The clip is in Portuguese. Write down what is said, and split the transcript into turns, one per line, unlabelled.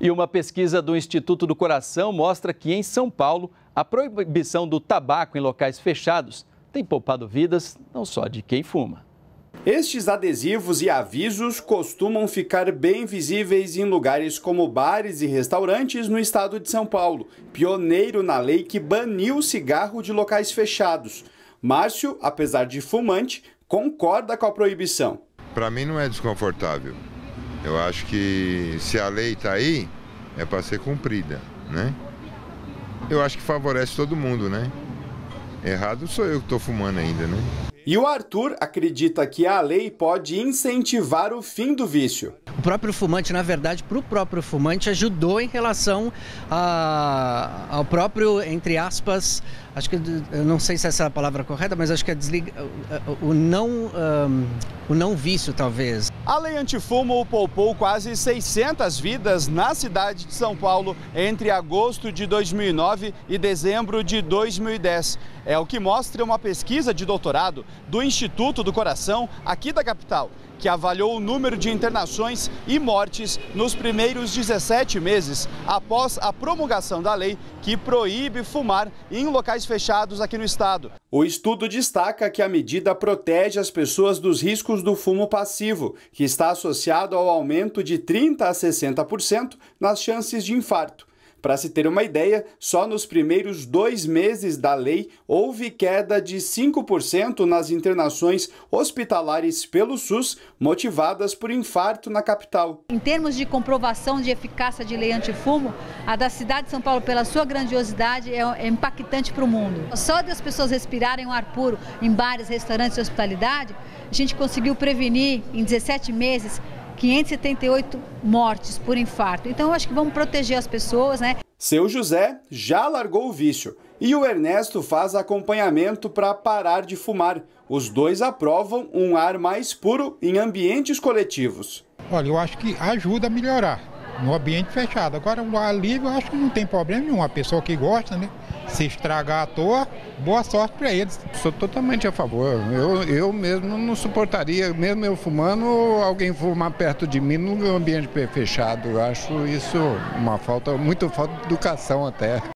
E uma pesquisa do Instituto do Coração mostra que em São Paulo, a proibição do tabaco em locais fechados tem poupado vidas não só de quem fuma.
Estes adesivos e avisos costumam ficar bem visíveis em lugares como bares e restaurantes no estado de São Paulo, pioneiro na lei que baniu o cigarro de locais fechados. Márcio, apesar de fumante, concorda com a proibição.
Para mim não é desconfortável. Eu acho que se a lei está aí, é para ser cumprida, né? Eu acho que favorece todo mundo, né? Errado sou eu que estou fumando ainda, né?
E o Arthur acredita que a lei pode incentivar o fim do vício.
O próprio fumante, na verdade, para o próprio fumante, ajudou em relação ao próprio, entre aspas, acho que, eu não sei se essa é a palavra correta, mas acho que é o não vício, talvez.
A lei antifumo poupou quase 600 vidas na cidade de São Paulo entre agosto de 2009 e dezembro de 2010. É o que mostra uma pesquisa de doutorado do Instituto do Coração aqui da capital, que avaliou o número de internações e mortes nos primeiros 17 meses após a promulgação da lei que proíbe fumar em locais fechados aqui no estado. O estudo destaca que a medida protege as pessoas dos riscos do fumo passivo, que está associado ao aumento de 30% a 60% nas chances de infarto. Para se ter uma ideia, só nos primeiros 2 meses da lei houve queda de 5% nas internações hospitalares pelo SUS, motivadas por infarto na capital.
Em termos de comprovação de eficácia de lei antifumo, a da cidade de São Paulo, pela sua grandiosidade, é impactante para o mundo. Só das pessoas respirarem o ar puro em bares, restaurantes e hospitalidade, a gente conseguiu prevenir em 17 meses 578 mortes por infarto. Então, eu acho que vamos proteger as pessoas, né?
Seu José já largou o vício e o Ernesto faz acompanhamento para parar de fumar. Os dois aprovam um ar mais puro em ambientes coletivos.
Olha, eu acho que ajuda a melhorar no ambiente fechado. Agora, o ar livre, eu acho que não tem problema nenhum. A pessoa que gosta, né? Se estragar à toa, boa sorte para eles.
Sou totalmente a favor. Eu mesmo não suportaria, mesmo eu fumando, alguém fumar perto de mim no ambiente fechado. Eu acho isso uma falta, muito falta de educação até.